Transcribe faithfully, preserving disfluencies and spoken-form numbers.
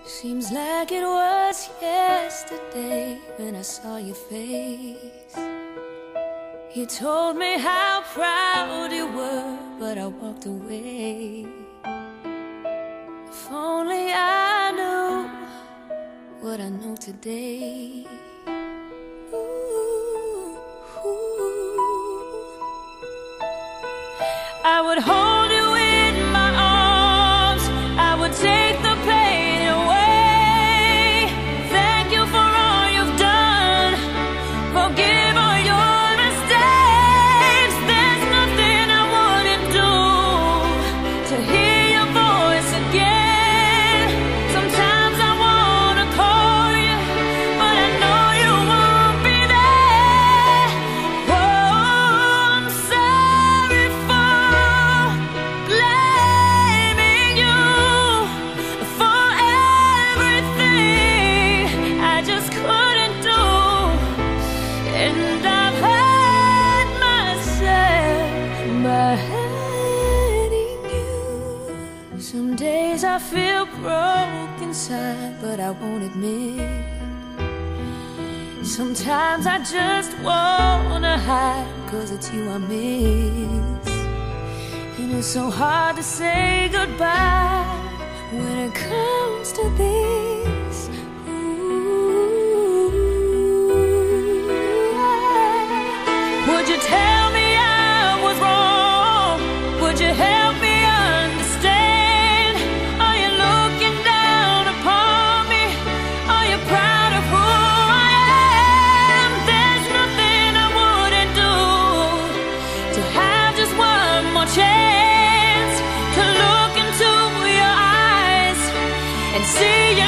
Seems like it was yesterday when I saw your face. You told me how proud you were, but I walked away. If only I knew what I know today. Ooh, ooh. I would hold you in my arms, I would take the pain away. Thank you for all you've done, forgive all your mistakes. There's nothing I wouldn't do to hear your voice again. Sometimes I wanna call you, but I know you won't be there. Oh, I'm sorry for blaming you for everything I just couldn't do. And I've hurt myself by hurting you. Some days I feel broke inside, but I won't admit. Sometimes I just wanna hide, cause it's you I miss. And it's so hard to say goodbye when it comes to this. Ooh, would you tell me I was wrong? Would you help me understand? Are you looking down upon me? Are you proud of who I am? There's nothing I wouldn't do to have just one more chance to look into your eyes and see you